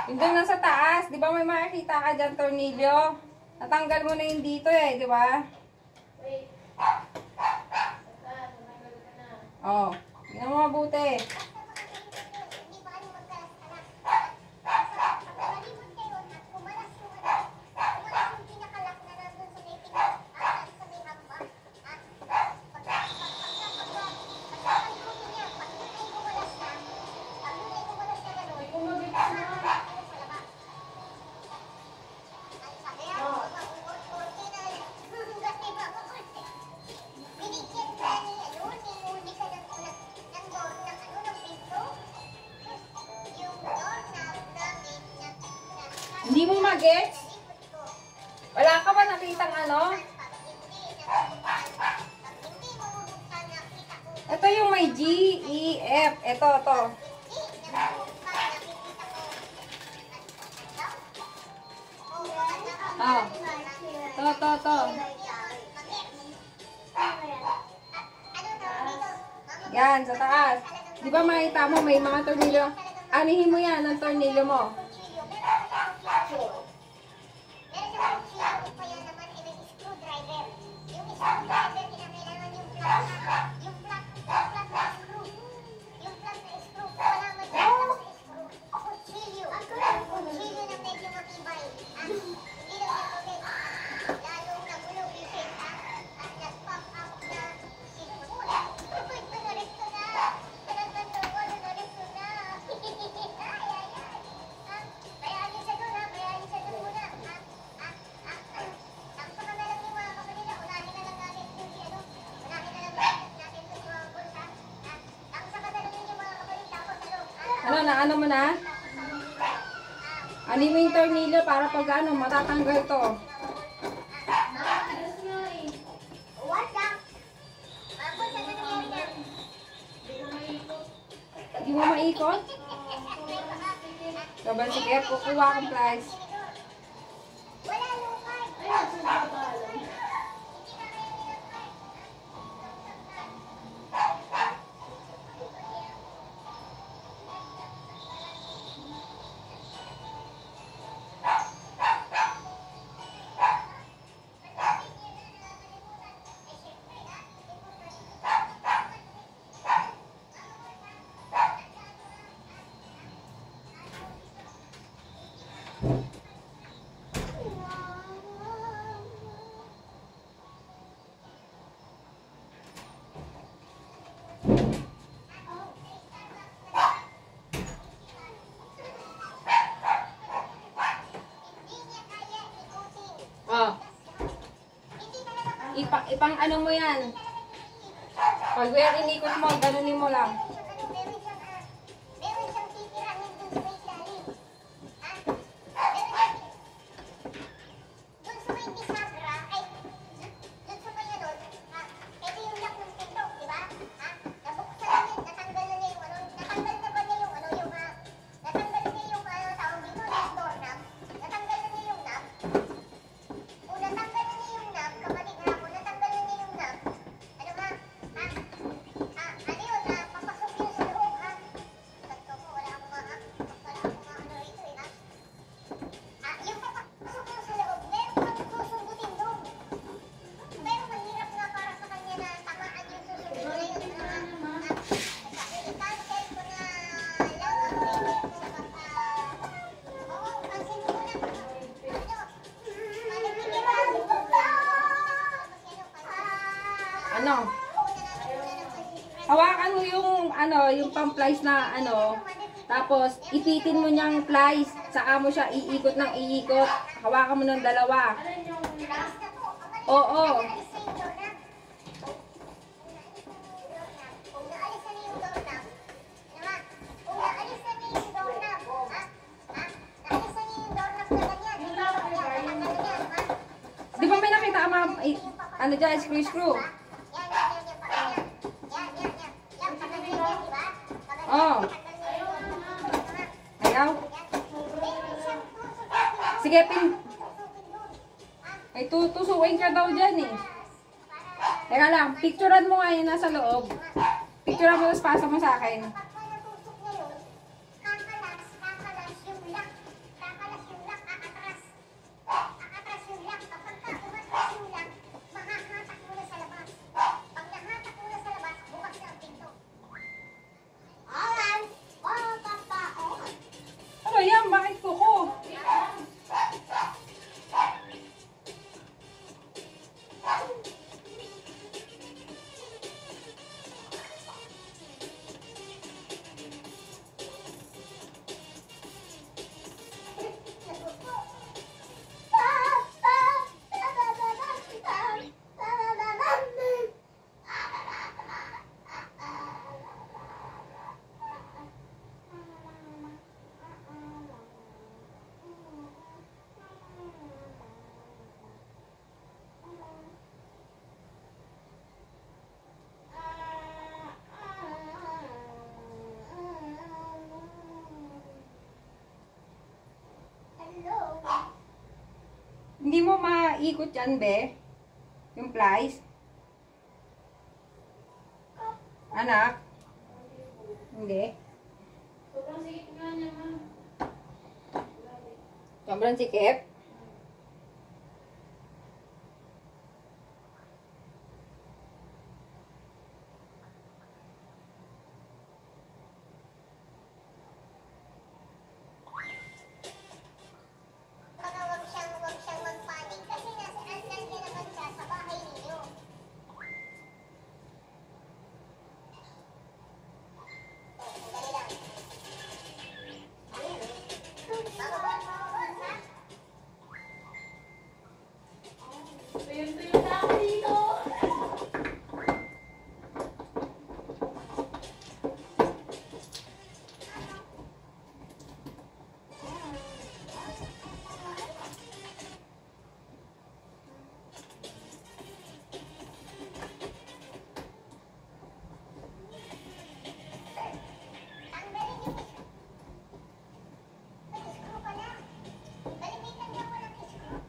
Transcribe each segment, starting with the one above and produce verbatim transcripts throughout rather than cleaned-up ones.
Yung doon nasa taas, di ba may makikita ka dyan, tornilyo? Natanggal mo na yung dito eh, di ba? Wait. Oh, tingnan mo mabuti. Hindi mo mag-gets? Wala ka ba nakitang ano? Ito yung may G, E, F. Ito, ito. Oh. Ito, ito, ito. Yan, sa taas. Di ba makita mo may mga tornilyo? Anihin mo yan ang tornilyo mo. Ano na, ano mo na? Ano mo yung tornilyo para pag ano, matatanggal to. Hindi mo maikot? So, ba, sige, kukuha akong plies. Oh. Ipa, ipang ano mo yan. Pag wear inikot mo, ganunin mo lang. Ano? Hawakan mo yung ano, yung pang-plies na ano, tapos ipitin mo niyang plies, saka mo siya iikot ng iikot. Hawakan mo ng dalawa. Oo. Di ba may nakita ka mga, ano dyan, screw screw? Oh. Ayaw. Sige, pin. Ay, tutusuin ka daw dyan eh. Teka lang, picturean mo nga yun nasa loob. Picturean mo, tapos pasa mo sa akin. Hindi mo maikot yan, be. Yung plies. Anak. Hindi. Sobrang sikip nga niya, ma'am. Sobrang sikip. Baka wag siyang, wag siyang magpanik kasi nasa nandiyan naman siya sa bahay ninyo. Dali lang. Bababa, bababa, ha? Tuyo-tuyo na ako dito. Tanggalin yung screw. May screw pala. Balimitan niyo ako ng screw.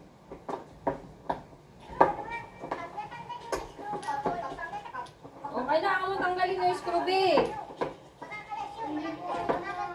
Pag natanggal yung screw, papulong, pag natanggal, O, kailangan mo tanggalin yung screw, be. makakalas yun, makakalas.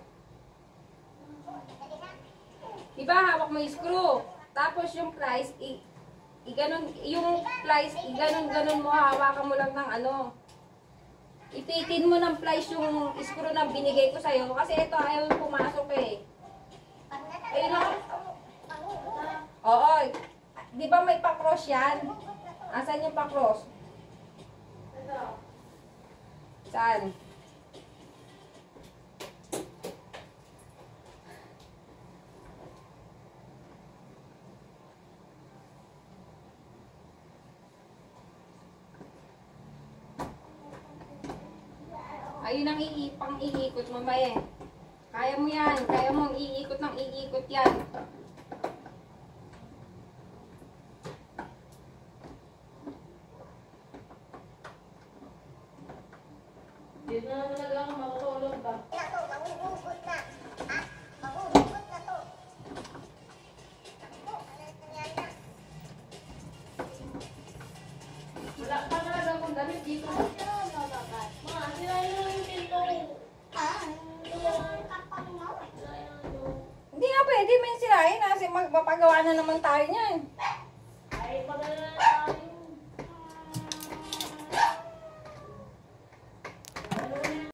Dali na. Diba, hawak mo yung screw. Tapos yung plies, i, i ganon, yung plies, i ganon, ganon mo, hawakan mo lang ng ano. Ipitin mo ng plies yung screw na binigay ko sa'yo. Kasi ito, ayaw pumasok eh. Pag natanggal Ayun lang. yung screw, panghugot. Oo. Di ba may pa-cross yan? Asan yung pa-cross? Ito. Saan? Ayun ang iipang iikot mo, Maye. Kaya mo yan. Kaya mong iikot ng iikot yan. Dito na talaga ako makatulog ba? Na to, manghuhugot na. Ha? Manghuhugot na to. Ako, ano nangyari na? Wala pa talaga akong damit dito. Ma, sirayin mo yung pinto. Ah, yung kapang mo. Sirayin mo. Hindi nga pwede, may sirahin. Kasi magpapagawa na naman tayo niyan.